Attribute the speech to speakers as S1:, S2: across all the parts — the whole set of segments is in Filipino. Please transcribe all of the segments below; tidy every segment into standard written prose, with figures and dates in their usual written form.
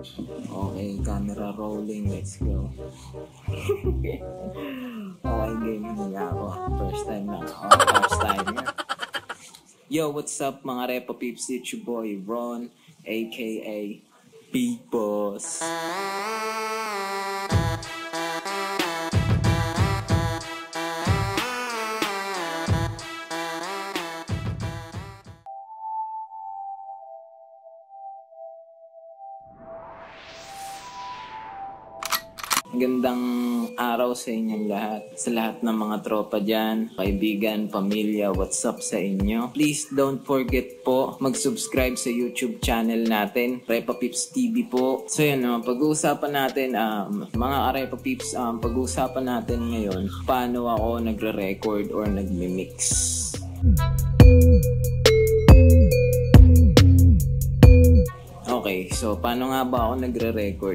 S1: Okay, camera rolling, let's go. Okay, game na ako. First time na. First time na. Yo, what's up mga Repa Peeps? It's your boy Ron, aka Big Boss. Magandang araw sa inyong lahat. Sa lahat ng mga tropa dyan, kaibigan, pamilya, what's up sa inyo? Please don't forget po mag-subscribe sa YouTube channel natin, Repa Peeps TV po. So yun, pag-uusapan natin, mga Repa Peeps, pag-uusapan natin ngayon, paano ako nagre-record or nagmi-mix. Okay, so paano nga ba ako nagre-record?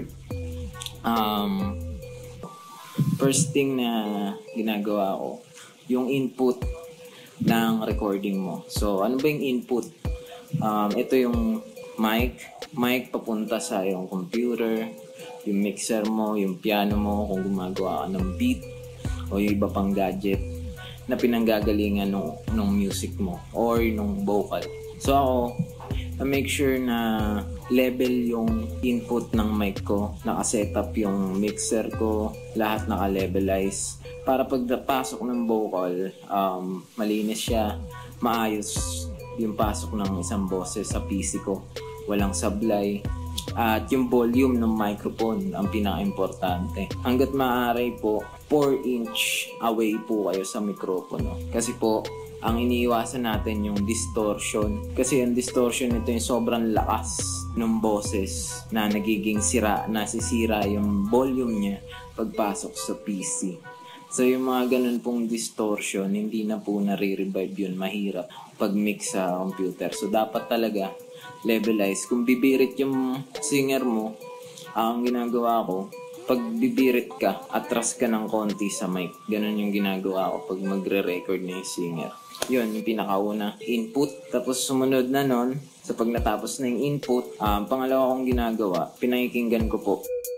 S1: First thing na ginagawa ko, yung input ng recording mo. So, ano ba yung input? Ito yung mic papunta sa yung computer, yung mixer mo, yung piano mo, kung gumagawa ka ng beat, o yung iba pang gadget na pinanggagalingan nung music mo, or nung vocal. So, ako, make sure na level yung input ng mic ko, naka-setup yung mixer ko, lahat naka-levelize para pagpasok ng vocal, malinis siya, maayos yung pasok ng isang boses sa PC ko, walang sablay, at yung volume ng microphone ang pinaka-importante. Hanggat maaari po, 4-inch away po kayo sa mikropono. Kasi po, ang iniiwasan natin yung distortion. Kasi yung distortion ito yung sobrang lakas ng boses na nagiging nasisira yung volume niya pagpasok sa PC. So yung mga ganun pong distortion, hindi na po nare-revive yun. Mahirap pag-mix sa computer. So dapat talaga levelize. Kung bibirit yung singer mo, ang ginagawa ko, pag bibirit ka, atras ka ng konti sa mic. Ganun yung ginagawa ko pag magre-record na yung singer. Yun, yung pinakauna, input. Tapos sumunod na nun, sa pag natapos na yung input, pangalawa kong ginagawa, pinakikinggan ko po.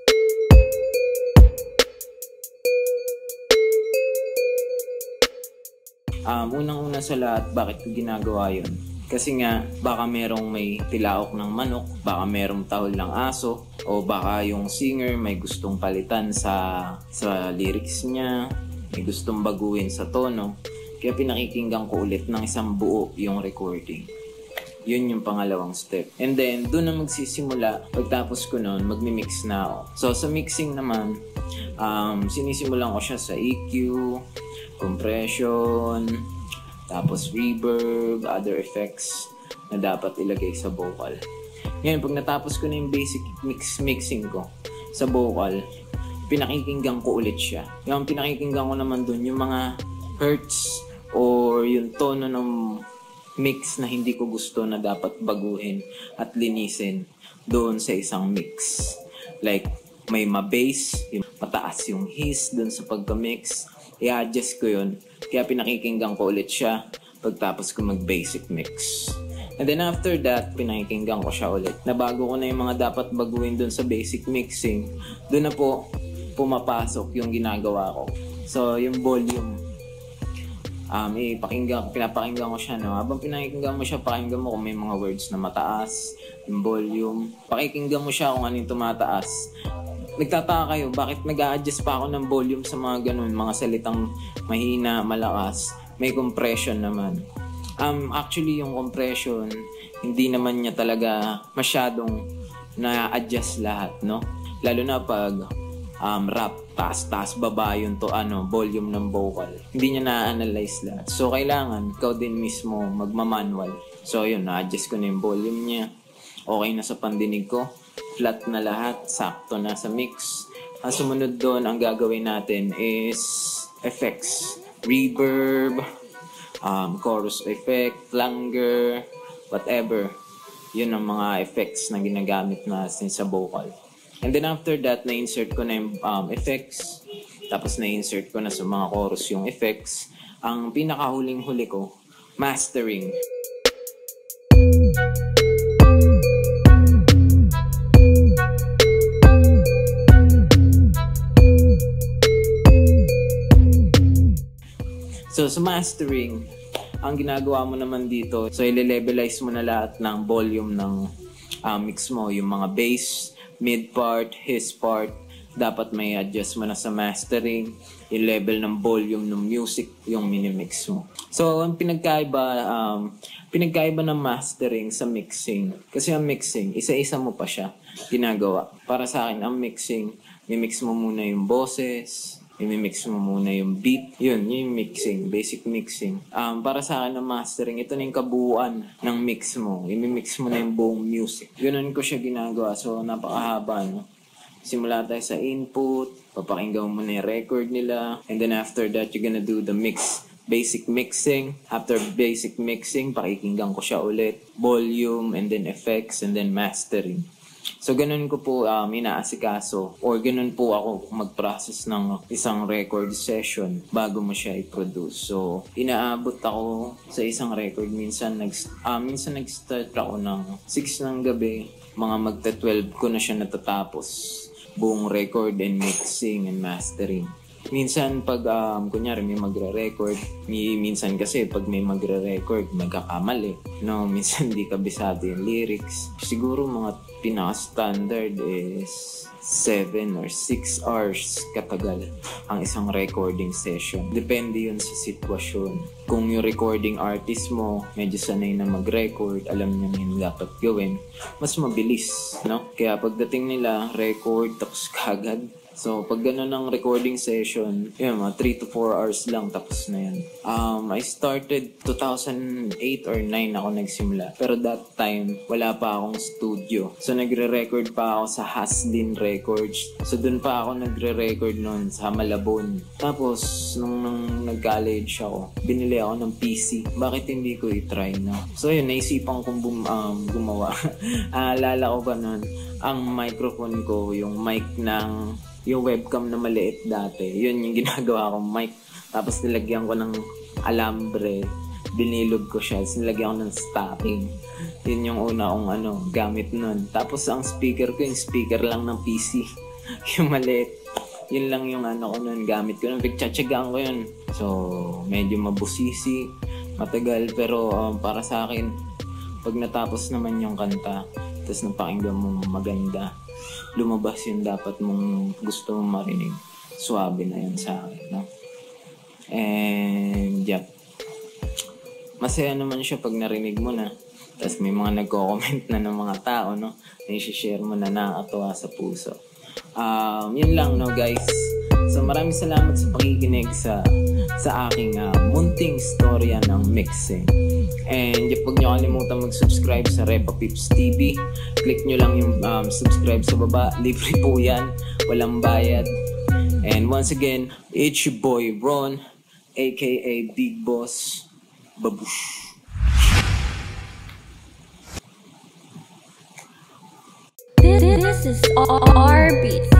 S1: Unang-una sa lahat, bakit ko ginagawa yun? Kasi nga, baka merong may tilaok ng manok, baka merong tahol ng aso, o baka yung singer may gustong palitan sa lyrics niya, may gustong baguhin sa tono. Kaya pinakikinggan ko ulit ng isang buo yung recording. Yun yung pangalawang step. And then, doon na magsisimula. Pagtapos ko nun, magmi-mix na ako. So, sa mixing naman, sinisimulan ko siya sa EQ, compression, tapos reverb, other effects na dapat ilagay sa vocal. Ngayon, pag natapos ko na yung basic mixing ko sa vocal, pinakikinggan ko ulit siya. Yung pinakikinggan ko naman dun, yung mga hertz or yung tono ng mix na hindi ko gusto na dapat baguhin at linisin doon sa isang mix. Like, may ma-bass, mataas yung hiss doon sa pagka-mix, i-adjust ko yun. Kaya pinakikinggan ko ulit siya pagtapos ko mag-basic mix. And then after that, pinakikinggan ko siya ulit. Nabago ko na yung mga dapat baguhin dun sa basic mixing. Doon na po pumapasok yung ginagawa ko. So, yung volume, pinapakinggan ko siya, no? Habang pinakikinggan mo siya, pakinggan mo kung may mga words na mataas, yung volume. Pakikinggan mo siya kung ano yung tumataas. Nagtataka kayo, bakit nag-a-adjust pa ako ng volume sa mga ganun, mga salitang mahina, malakas, may compression naman. Actually, yung compression, hindi naman niya talaga masyadong na-adjust lahat, no? Lalo na pag rap, taas, baba yung volume ng vocal. Hindi niya na-analyze lahat. So, kailangan, ikaw din mismo magmamanual. So, yun, na-adjust ko na yung volume niya. Okay na sa pandinig ko. Flat na lahat, sakto na sa mix. Ang sumunod doon, ang gagawin natin is effects. Reverb, chorus effect, flanger, whatever. Yun ang mga effects na ginagamit natin sa vocal. And then after that, na-insert ko na yung effects. Tapos na-insert ko na sa mga chorus yung effects. Ang pinakahuling-huli ko, mastering. So sa mastering, ang ginagawa mo naman dito, so i-levelize mo na lahat ng volume ng mix mo, yung mga bass, mid part, his part, dapat may adjust mo na sa mastering, yung level ng volume ng music, yung minimix mo. So ang pinagkaiba ng mastering sa mixing, kasi ang mixing, isa-isa mo pa siya ginagawa. Para sa akin, ang mixing, mimix mo muna yung boses, imimix mo muna yung beat. Yun, yung mixing, basic mixing. Para sa akin, ang mastering, ito na yung kabuuan ng mix mo. Imimix mo na yung buong music. Ganun ko siya ginagawa. So, napakahaba, no? Simula tayo sa input, papakinggan mo na yung record nila, and then after that, you're gonna do the mix. Basic mixing. After basic mixing, pakikinggan ko siya ulit. Volume, and then effects, and then mastering. So, ganun ko po inaasikaso or ganun po ako mag-process ng isang record session bago mo siya i-produce. So, inaabot ako sa isang record. Minsan nag-start ako ng 6 ng gabi. Mga magta-12 ko na siya natatapos. Buong record and mixing and mastering. Minsan pag kunyari may magre-record, minsan kasi pag may magre-record magkakamali, no, minsan di kabisado yung lyrics. Siguro mga pinaka-standard is 7 or 6 hours katagal ang isang recording session. Depende yun sa sitwasyon. Kung yung recording artist mo medyo sanay na mag-record, alam niya na yung dapat gawin, mas mabilis, no? Kaya pagdating nila, record tapos kagad. So, pag gano'n ng recording session, yun, mga 3 to 4 hours lang, tapos na yan. I started 2008 or 9 ako nagsimula. Pero that time, wala pa akong studio. So, nagre-record pa ako sa Haslin Records. So, dun pa ako nagre-record noon sa Malabon. Tapos, nung nag-college ako, binili ako ng PC. Bakit hindi ko i-try, no? So, yun, naisipan kong gumawa. Alala ko pa noon, ang microphone ko, yung mic ng yung webcam na maliit dati, yun yung ginagawa kong mic. Tapos nilagyan ko ng alambre, binilog ko siya, nilagyan ko ng stocking. Yun yung una kong gamit nun. Tapos ang speaker ko, yung speaker lang ng PC. Yung maliit. Yun lang yung ko nun, gamit ko nun. Pagtsatsagaan ko yun. So, medyo mabusisi, matagal. Pero para sa akin, pag natapos naman yung kanta, tapos napakinggan mo maganda, lumabas yung dapat mong gusto mong marinig. Suwabe na yun sa akin, no? And, yep. Masaya naman siya pag narinig mo na. Tapos may mga nagko-comment na ng mga tao, no? Na i-share mo na nakakatuwa sa puso. Yun lang, no, guys? So, maraming salamat sa pakikinig sa aking munting storya ng mixing. And huwag nyo kalimutan mag-subscribe sa Repa Pips TV. Click nyo lang yung subscribe sa baba. Libre po yan. Walang bayad. And once again, it's your boy Ron, aka Big Boss. Babush.
S2: This is our beat.